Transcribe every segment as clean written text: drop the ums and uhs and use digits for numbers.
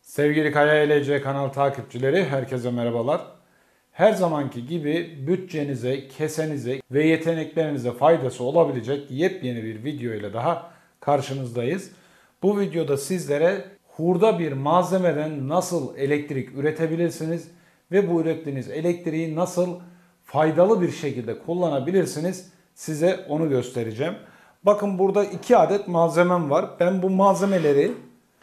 Sevgili Kaya LC kanal takipçileri, herkese merhabalar. Her zamanki gibi bütçenize, kesenize ve yeteneklerinize faydası olabilecek yepyeni bir video ile daha karşınızdayız. Bu videoda sizlere hurda bir malzemeden nasıl elektrik üretebilirsiniz ve bu ürettiğiniz elektriği nasıl faydalı bir şekilde kullanabilirsiniz, size onu göstereceğim. Bakın, burada 2 adet malzemem var. Ben bu malzemeleri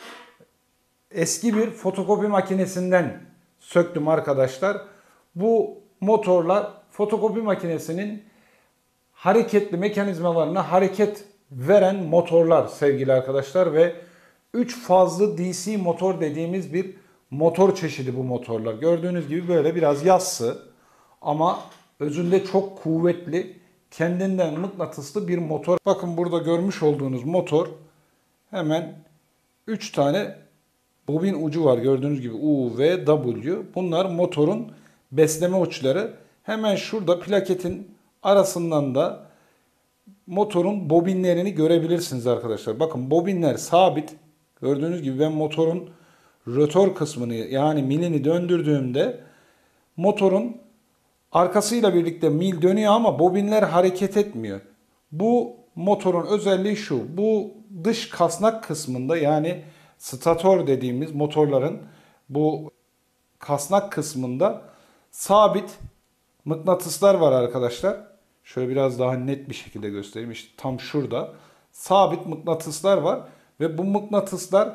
eski bir fotokopi makinesinden söktüm arkadaşlar. Bu motorlar fotokopi makinesinin hareketli mekanizmalarına hareket veren motorlar sevgili arkadaşlar ve 3 fazlı DC motor dediğimiz bir motor çeşidi bu motorlar. Gördüğünüz gibi böyle biraz yassı ama özünde çok kuvvetli, kendinden mıknatıslı bir motor. Bakın, burada görmüş olduğunuz motor hemen 3 tane bobin ucu var, gördüğünüz gibi U, V, W. Bunlar motorun besleme uçları. Hemen şurada plaketin arasından da motorun bobinlerini görebilirsiniz arkadaşlar. Bakın, bobinler sabit. Gördüğünüz gibi ben motorun rotor kısmını, yani milini döndürdüğümde motorun arkasıyla birlikte mil dönüyor ama bobinler hareket etmiyor. Bu motorun özelliği şu: bu dış kasnak kısmında, yani stator dediğimiz motorların bu kasnak kısmında sabit mıknatıslar var arkadaşlar. Şöyle biraz daha net bir şekilde göstereyim. İşte tam şurada sabit mıknatıslar var ve bu mıknatıslar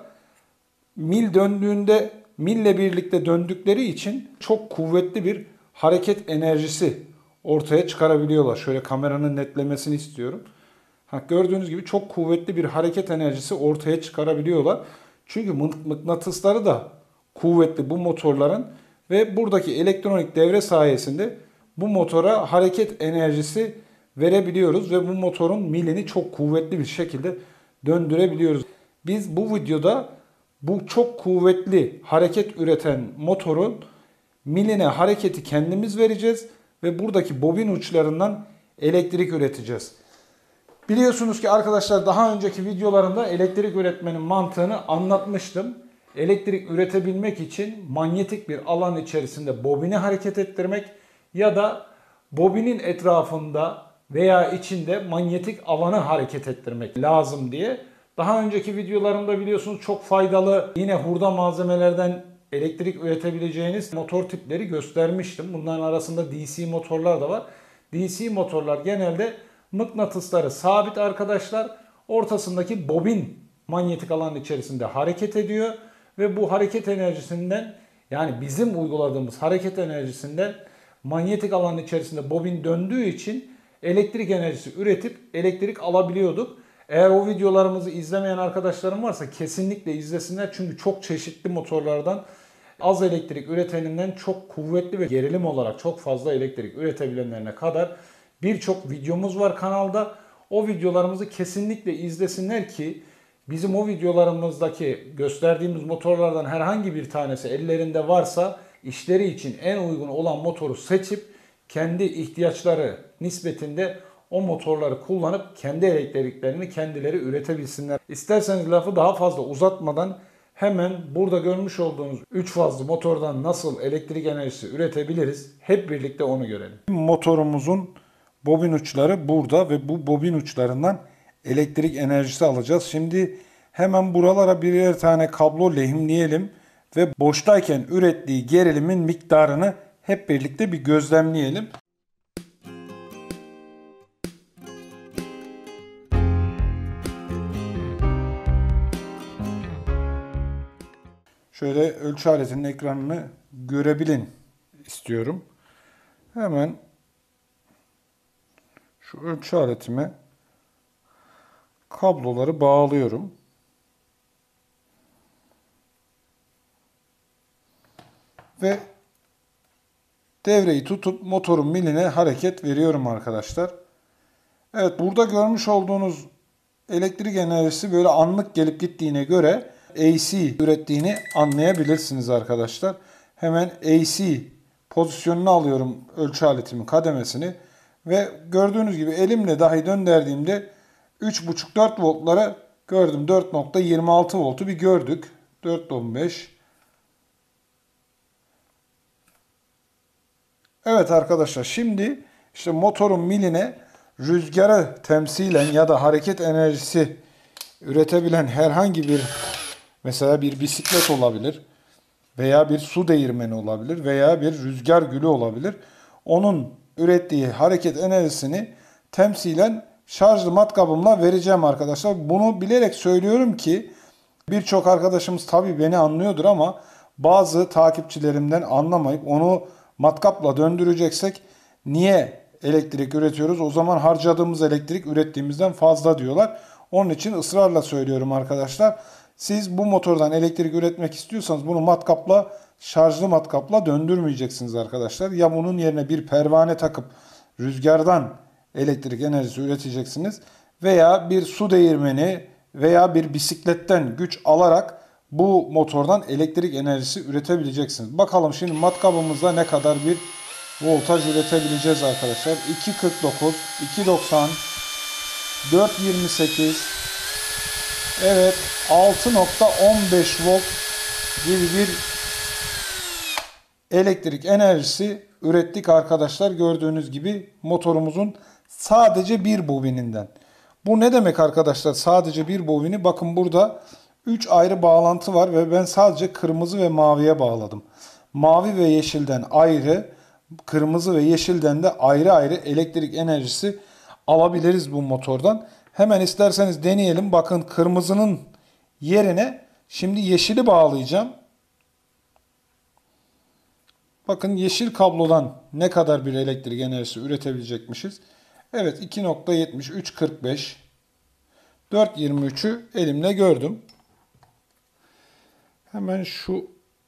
mil döndüğünde, mille birlikte döndükleri için çok kuvvetli bir hareket enerjisi ortaya çıkarabiliyorlar. Şöyle kameranın netlemesini istiyorum. Gördüğünüz gibi çok kuvvetli bir hareket enerjisi ortaya çıkarabiliyorlar. Çünkü mıknatısları da kuvvetli bu motorların ve buradaki elektronik devre sayesinde bu motora hareket enerjisi verebiliyoruz ve bu motorun milini çok kuvvetli bir şekilde döndürebiliyoruz. Biz bu videoda bu çok kuvvetli hareket üreten motorun miline hareketi kendimiz vereceğiz ve buradaki bobin uçlarından elektrik üreteceğiz. Biliyorsunuz ki arkadaşlar, daha önceki videolarımda elektrik üretmenin mantığını anlatmıştım. Elektrik üretebilmek için manyetik bir alan içerisinde bobini hareket ettirmek ya da bobinin etrafında veya içinde manyetik alanı hareket ettirmek lazım diye. Daha önceki videolarımda biliyorsunuz çok faydalı, yine hurda malzemelerden elektrik üretebileceğiniz motor tipleri göstermiştim. Bunların arasında DC motorlar da var. DC motorlar genelde mıknatısları sabit arkadaşlar. Ortasındaki bobin manyetik alanın içerisinde hareket ediyor ve bu hareket enerjisinden, yani bizim uyguladığımız hareket enerjisinden manyetik alanın içerisinde bobin döndüğü için elektrik enerjisi üretip elektrik alabiliyorduk. Eğer o videolarımızı izlemeyen arkadaşlarım varsa kesinlikle izlesinler, çünkü çok çeşitli motorlardan az elektrik üreteninden çok kuvvetli ve gerilim olarak çok fazla elektrik üretebilenlerine kadar birçok videomuz var kanalda. O videolarımızı kesinlikle izlesinler ki bizim o videolarımızdaki gösterdiğimiz motorlardan herhangi bir tanesi ellerinde varsa işleri için en uygun olan motoru seçip kendi ihtiyaçları nispetinde o motorları kullanıp kendi elektriklerini kendileri üretebilsinler. İsterseniz lafı daha fazla uzatmadan hemen burada görmüş olduğunuz 3 fazlı motordan nasıl elektrik enerjisi üretebiliriz, hep birlikte onu görelim. Motorumuzun bobin uçları burada ve bu bobin uçlarından elektrik enerjisi alacağız. Şimdi hemen buralara birer tane kablo lehimleyelim ve boştayken ürettiği gerilimin miktarını hep birlikte bir gözlemleyelim. Şöyle ölçü aletinin ekranını görebilin istiyorum. Hemen şu ölçü aletime kabloları bağlıyorum. Ve devreyi tutup motorun miline hareket veriyorum arkadaşlar. Evet, burada görmüş olduğunuz elektrik enerjisi böyle anlık gelip gittiğine göre AC ürettiğini anlayabilirsiniz arkadaşlar. Hemen AC pozisyonunu alıyorum ölçü aletimin kademesini ve gördüğünüz gibi elimle dahi döndürdüğümde 3,5-4 voltlara gördüm. 4,26 voltu bir gördük. 4,15 Evet arkadaşlar, şimdi işte motorun miline rüzgarı temsilen ya da hareket enerjisi üretebilen herhangi bir, mesela bir bisiklet olabilir veya bir su değirmeni olabilir veya bir rüzgar gülü olabilir. Onun ürettiği hareket enerjisini temsilen şarjlı matkabımla vereceğim arkadaşlar. Bunu bilerek söylüyorum ki birçok arkadaşımız tabii beni anlıyordur ama bazı takipçilerimden anlamayıp onu matkapla döndüreceksek niye elektrik üretiyoruz? O zaman harcadığımız elektrik ürettiğimizden fazla diyorlar. Onun için ısrarla söylüyorum arkadaşlar. Siz bu motordan elektrik üretmek istiyorsanız bunu matkapla, şarjlı matkapla döndürmeyeceksiniz arkadaşlar. Ya bunun yerine bir pervane takıp rüzgardan elektrik enerjisi üreteceksiniz veya bir su değirmeni veya bir bisikletten güç alarak bu motordan elektrik enerjisi üretebileceksiniz. Bakalım şimdi matkabımızda ne kadar bir voltaj üretebileceğiz arkadaşlar. 2.49, 2.90, 4.28, evet 6.15 volt gibi bir elektrik enerjisi ürettik arkadaşlar. Gördüğünüz gibi motorumuzun sadece bir bobininden. Bu ne demek arkadaşlar? Sadece bir bobini. Bakın burada 3 ayrı bağlantı var ve ben sadece kırmızı ve maviye bağladım. Mavi ve yeşilden ayrı, kırmızı ve yeşilden de ayrı ayrı elektrik enerjisi alabiliriz bu motordan. Hemen isterseniz deneyelim. Bakın kırmızının yerine şimdi yeşili bağlayacağım. Bakın yeşil kablodan ne kadar bir elektrik enerjisi üretebilecekmişiz. Evet 2.70, 3.45, 4.23'ü elimle gördüm. Hemen şu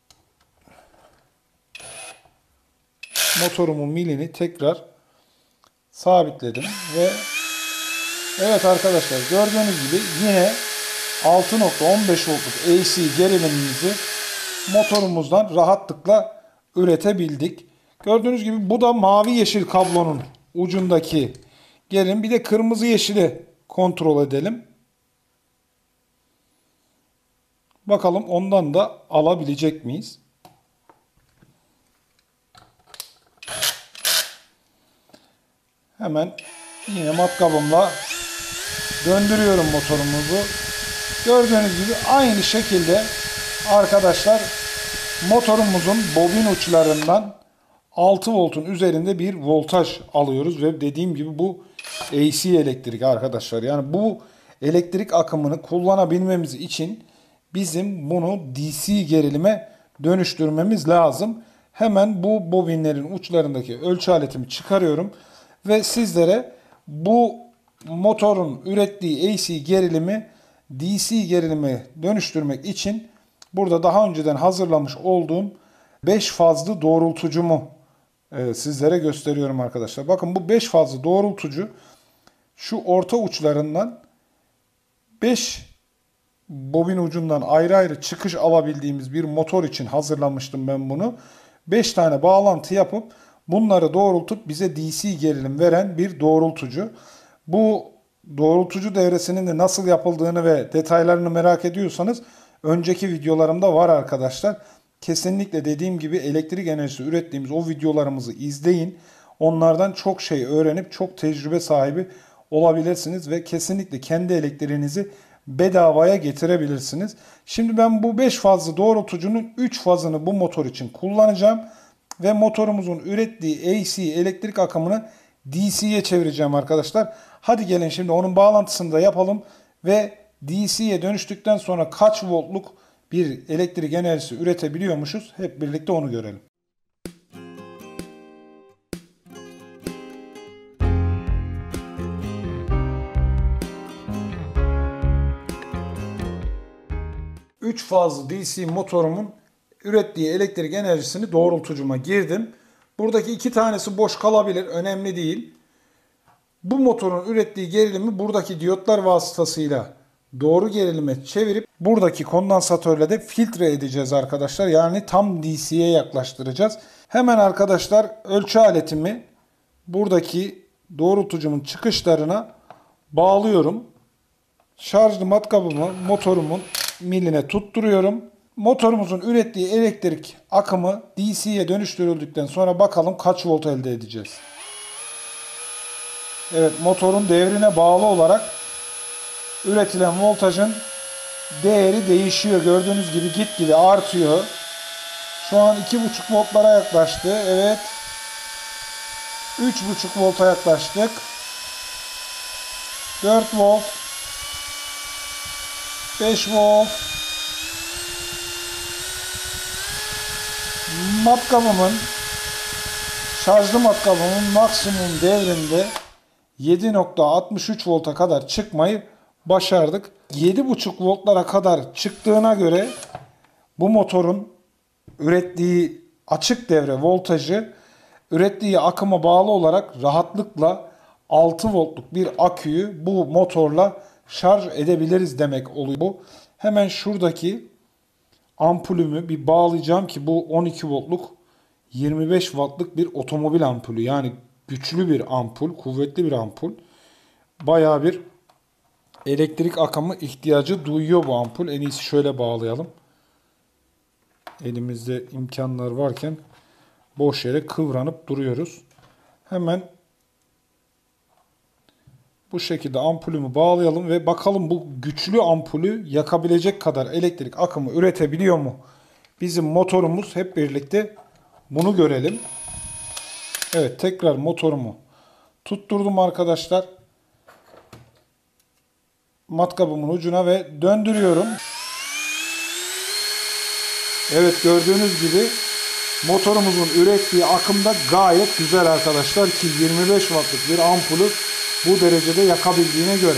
motorumun milini tekrar sabitledim ve evet arkadaşlar gördüğünüz gibi yine 6.15 voltluk AC gerilimimizi motorumuzdan rahatlıkla üretebildik. Gördüğünüz gibi bu da mavi yeşil kablonun ucundaki gerilim. Bir de kırmızı yeşili kontrol edelim. Bakalım ondan da alabilecek miyiz? Hemen yine matkabımla döndürüyorum motorumuzu. Gördüğünüz gibi aynı şekilde arkadaşlar motorumuzun bobin uçlarından 6 voltun üzerinde bir voltaj alıyoruz ve dediğim gibi bu AC elektrik arkadaşlar. Yani bu elektrik akımını kullanabilmemiz için bizim bunu DC gerilime dönüştürmemiz lazım. Hemen bu bobinlerin uçlarındaki ölçü aletimi çıkarıyorum ve sizlere bu motorun ürettiği AC gerilimi DC gerilime dönüştürmek için burada daha önceden hazırlamış olduğum 5 fazlı doğrultucumu sizlere gösteriyorum arkadaşlar. Bakın bu 5 fazlı doğrultucu şu orta uçlarından 5 bobin ucundan ayrı ayrı çıkış alabildiğimiz bir motor için hazırlamıştım ben bunu. 5 tane bağlantı yapıp bunları doğrultup bize DC gerilim veren bir doğrultucu. Bu doğrultucu devresinin de nasıl yapıldığını ve detaylarını merak ediyorsanız önceki videolarımda var arkadaşlar. Kesinlikle dediğim gibi elektrik enerjisi ürettiğimiz o videolarımızı izleyin. Onlardan çok şey öğrenip çok tecrübe sahibi olabilirsiniz ve kesinlikle kendi elektriğinizi bedavaya getirebilirsiniz. Şimdi ben bu 5 fazlı doğrultucunun 3 fazını bu motor için kullanacağım ve motorumuzun ürettiği AC elektrik akımını DC'ye çevireceğim arkadaşlar. Hadi gelin şimdi onun bağlantısını da yapalım ve DC'ye dönüştükten sonra kaç voltluk bir elektrik enerjisi üretebiliyormuşuz? Hep birlikte onu görelim. Üç fazlı DC motorumun ürettiği elektrik enerjisini doğrultucuma girdim. Buradaki 2 tanesi boş kalabilir. Önemli değil. Bu motorun ürettiği gerilimi buradaki diyotlar vasıtasıyla doğru gerilime çevirip buradaki kondansatörle de filtre edeceğiz arkadaşlar. Yani tam DC'ye yaklaştıracağız. Hemen arkadaşlar ölçü aletimi buradaki doğrultucumun çıkışlarına bağlıyorum. Şarjlı matkabımı motorumun miline tutturuyorum. Motorumuzun ürettiği elektrik akımı DC'ye dönüştürüldükten sonra bakalım kaç volt elde edeceğiz. Evet, motorun devrine bağlı olarak üretilen voltajın değeri değişiyor. Gördüğünüz gibi gitgide artıyor. Şu an 2,5 voltlara yaklaştı. Evet. 3,5 volta yaklaştık. 4 volt. 5 volt. Şarjlı matkabımın maksimum devrinde 7,63 volta kadar çıkmayı başardık. 7,5 voltlara kadar çıktığına göre bu motorun ürettiği açık devre voltajı ürettiği akıma bağlı olarak rahatlıkla 6 voltluk bir aküyü bu motorla şarj edebiliriz demek oluyor bu. Hemen şuradaki ampulümü bir bağlayacağım ki bu 12 voltluk 25 wattlık bir otomobil ampulü. Yani güçlü bir ampul, kuvvetli bir ampul. Bayağı bir elektrik akımı ihtiyacı duyuyor bu ampul. En iyisi şöyle bağlayalım. Elimizde imkanlar varken boş yere kıvranıp duruyoruz. Hemen bu şekilde ampulümü bağlayalım ve bakalım bu güçlü ampulü yakabilecek kadar elektrik akımı üretebiliyor mu? Bizim motorumuz, hep birlikte bunu görelim. Evet, tekrar motorumu tutturdum arkadaşlar. Matkabımın ucuna ve döndürüyorum. Evet, gördüğünüz gibi motorumuzun ürettiği akım da gayet güzel arkadaşlar ki 25 wattlık bir ampulü bu derecede yakabildiğine göre.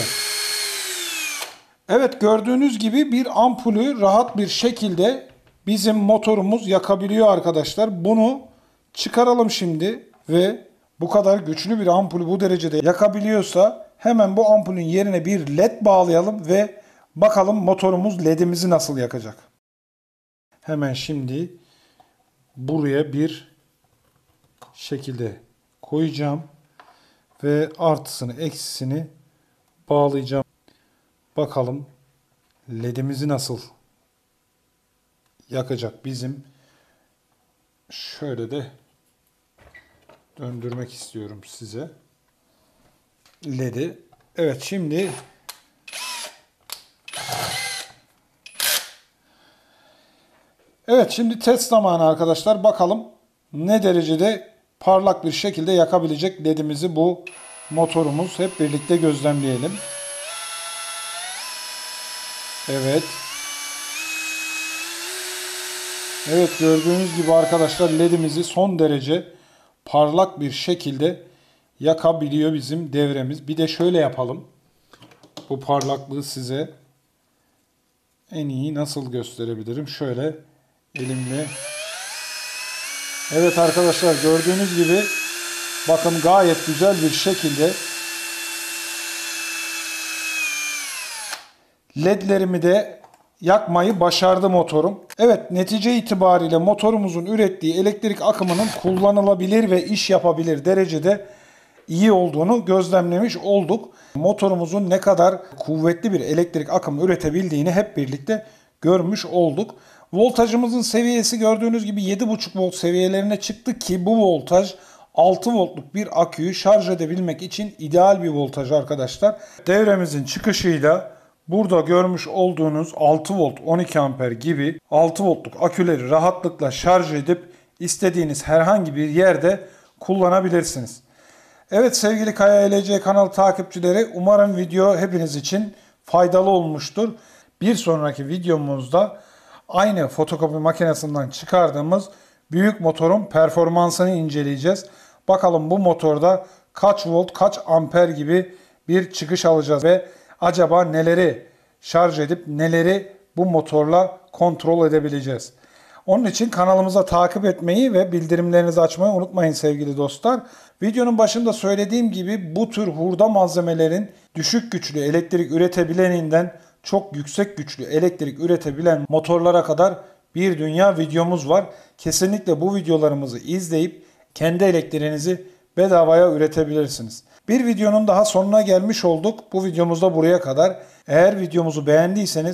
Evet, gördüğünüz gibi bir ampulü rahat bir şekilde bizim motorumuz yakabiliyor arkadaşlar. Bunu çıkaralım şimdi ve bu kadar güçlü bir ampulü bu derecede yakabiliyorsa hemen bu ampulün yerine bir led bağlayalım ve bakalım motorumuz ledimizi nasıl yakacak. Hemen şimdi buraya bir şekilde koyacağım ve artısını eksisini bağlayacağım. Bakalım ledimizi nasıl yakacak bizim. Şöyle de döndürmek istiyorum size ledi. Evet, şimdi test zamanı arkadaşlar. Bakalım ne derecede parlak bir şekilde yakabilecek ledimizi bu motorumuz. Hep birlikte gözlemleyelim. Evet. Evet, gördüğünüz gibi arkadaşlar ledimizi son derece parlak bir şekilde yakabiliyor bizim devremiz. Bir de şöyle yapalım. Bu parlaklığı size en iyi nasıl gösterebilirim? Şöyle elimle. Evet arkadaşlar, gördüğünüz gibi bakın gayet güzel bir şekilde ledlerimi de yakmayı başardı motorum. Evet, netice itibariyle motorumuzun ürettiği elektrik akımının kullanılabilir ve iş yapabilir derecede iyi olduğunu gözlemlemiş olduk. Motorumuzun ne kadar kuvvetli bir elektrik akımı üretebildiğini hep birlikte görmüş olduk. Voltajımızın seviyesi gördüğünüz gibi 7,5 volt seviyelerine çıktı ki bu voltaj 6 voltluk bir aküyü şarj edebilmek için ideal bir voltaj arkadaşlar. Devremizin çıkışıyla burada görmüş olduğunuz 6 volt 12 amper gibi 6 voltluk aküleri rahatlıkla şarj edip istediğiniz herhangi bir yerde kullanabilirsiniz. Evet sevgili Kaya LC kanal takipçileri, umarım video hepiniz için faydalı olmuştur. Bir sonraki videomuzda aynı fotokopi makinesinden çıkardığımız büyük motorun performansını inceleyeceğiz. Bakalım bu motorda kaç volt, kaç amper gibi bir çıkış alacağız ve acaba neleri şarj edip neleri bu motorla kontrol edebileceğiz. Onun için kanalımıza takip etmeyi ve bildirimlerinizi açmayı unutmayın sevgili dostlar. Videonun başında söylediğim gibi bu tür hurda malzemelerin düşük güçlü elektrik üretebileninden çok yüksek güçlü elektrik üretebilen motorlara kadar bir dünya videomuz var. Kesinlikle bu videolarımızı izleyip kendi elektriğinizi bedavaya üretebilirsiniz. Bir videonun daha sonuna gelmiş olduk. Bu videomuzda buraya kadar. Eğer videomuzu beğendiyseniz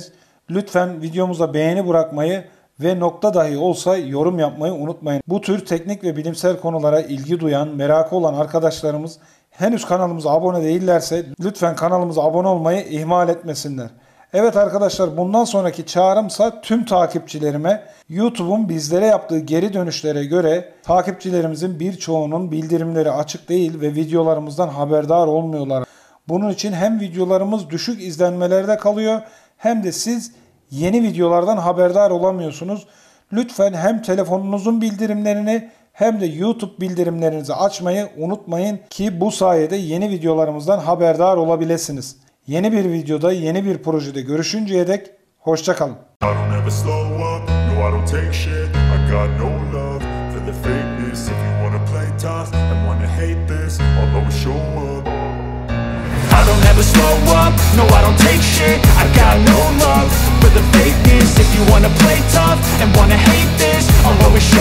Lütfen videomuza beğeni bırakmayı ve nokta dahi olsa yorum yapmayı unutmayın. Bu tür teknik ve bilimsel konulara ilgi duyan, merakı olan arkadaşlarımız henüz kanalımıza abone değillerse lütfen kanalımıza abone olmayı ihmal etmesinler. Evet arkadaşlar, bundan sonraki çağrımsa tüm takipçilerime YouTube'un bizlere yaptığı geri dönüşlere göre takipçilerimizin birçoğunun bildirimleri açık değil ve videolarımızdan haberdar olmuyorlar. Bunun için hem videolarımız düşük izlenmelerde kalıyor hem de siz yeni videolardan haberdar olamıyorsunuz. Lütfen hem telefonunuzun bildirimlerini hem de YouTube bildirimlerinizi açmayı unutmayın ki bu sayede yeni videolarımızdan haberdar olabilirsiniz. Yeni bir videoda, yeni bir projede görüşünceye dek hoşça kalın. I don't ever slow up, no I don't take shit. I got no love for the fakeness. If you wanna play tough and wanna hate this, I'll always